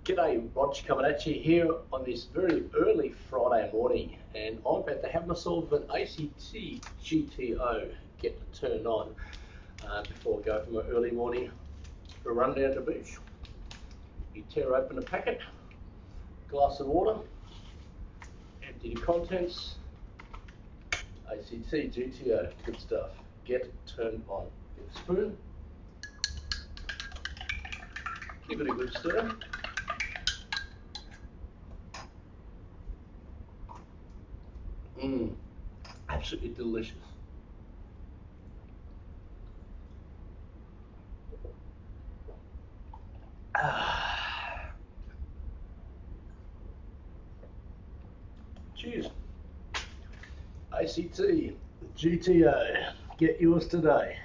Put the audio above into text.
G'day, Rog coming at you here on this very early Friday morning, and I'm about to have myself an ACT GTO get turned on before I go for my early morning run down the beach. You tear open a packet, glass of water, empty the contents, ACT GTO, good stuff. Get turned on. Get a spoon, give it a good stir. Absolutely delicious. Cheers. ACT GTO, get yours today.